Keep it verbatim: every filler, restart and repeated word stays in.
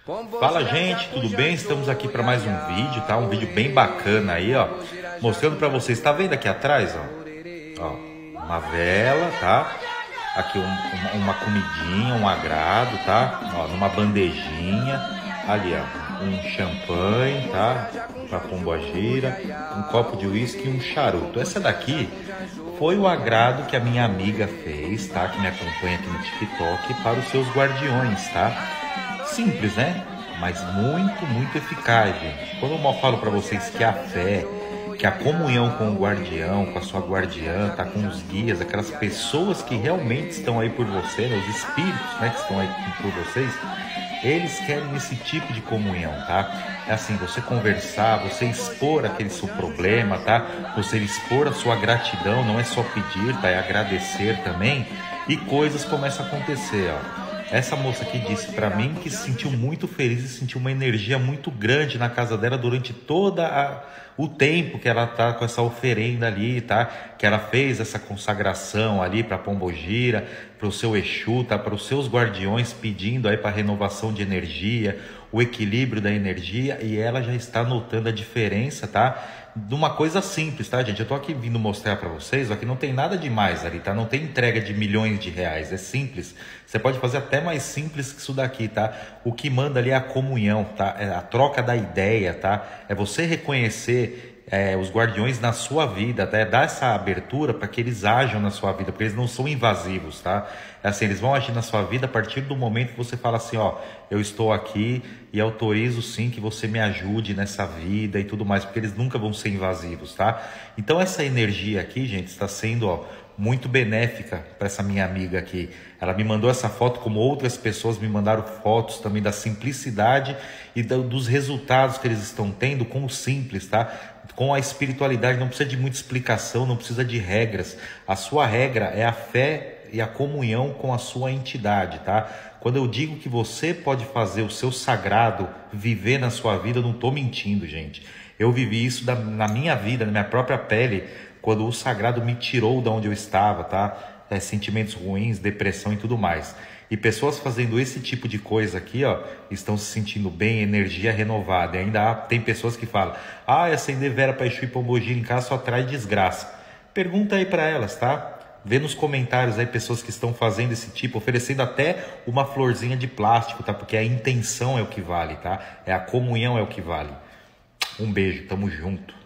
Fala, gente, tudo bem? Estamos aqui para mais um vídeo, tá? Um vídeo bem bacana aí, ó, mostrando para vocês. Tá vendo aqui atrás, ó? Ó, uma vela, tá? Aqui um, uma, uma comidinha, um agrado, tá? Ó, numa bandejinha. Ali, ó, um champanhe, tá? Pra pombogira, um copo de uísque e um charuto. Essa daqui foi o agrado que a minha amiga fez, tá? Que me acompanha aqui no TikTok, para os seus guardiões, tá? Simples, né? Mas muito, muito eficaz, gente. Quando eu falo para vocês que a fé, que a comunhão com o guardião, com a sua guardiã, tá? Com os guias, aquelas pessoas que realmente estão aí por você, né? Os espíritos, né? Que estão aí por vocês, eles querem esse tipo de comunhão, tá? É assim, você conversar, você expor aquele seu problema, tá? Você expor a sua gratidão, não é só pedir, tá? É agradecer também. E coisas começam a acontecer, ó. Essa moça aqui disse para mim que se sentiu muito feliz e sentiu uma energia muito grande na casa dela durante toda a, o tempo que ela tá com essa oferenda ali, tá? Que ela fez essa consagração ali para Pombogira, para o seu Exu, tá? Para os seus guardiões, pedindo aí para renovação de energia, o equilíbrio da energia, e ela já está notando a diferença, tá? De uma coisa simples, tá, gente? Eu tô aqui vindo mostrar para vocês, ó, que não tem nada demais ali, tá? Não tem entrega de milhões de reais, é simples. Você pode fazer até mais simples que isso daqui, tá? O que manda ali é a comunhão, tá? É a troca da ideia, tá? É você reconhecer é, os guardiões na sua vida, tá? É dar essa abertura para que eles ajam na sua vida, porque eles não são invasivos, tá? É assim, eles vão agir na sua vida a partir do momento que você fala assim, ó, eu estou aqui e autorizo sim que você me ajude nessa vida e tudo mais, porque eles nunca vão ser invasivos, tá? Então essa energia aqui, gente, está sendo, ó, muito benéfica para essa minha amiga aqui. Ela me mandou essa foto, como outras pessoas me mandaram fotos também da simplicidade e do, dos resultados que eles estão tendo com o simples, tá? Com a espiritualidade, não precisa de muita explicação, não precisa de regras. A sua regra é a fé e a comunhão com a sua entidade, tá? Quando eu digo que você pode fazer o seu sagrado viver na sua vida, eu não estou mentindo, gente. Eu vivi isso da, na minha vida, na minha própria pele, quando o sagrado me tirou de onde eu estava, tá? É, sentimentos ruins, depressão e tudo mais. E pessoas fazendo esse tipo de coisa aqui, ó, estão se sentindo bem, energia renovada. E ainda há, tem pessoas que falam, ah, acender vela para Exu e Pombogira em casa só traz desgraça. Pergunta aí para elas, tá? Vê nos comentários aí pessoas que estão fazendo esse tipo, oferecendo até uma florzinha de plástico, tá? Porque a intenção é o que vale, tá? É a comunhão é o que vale. Um beijo, tamo junto.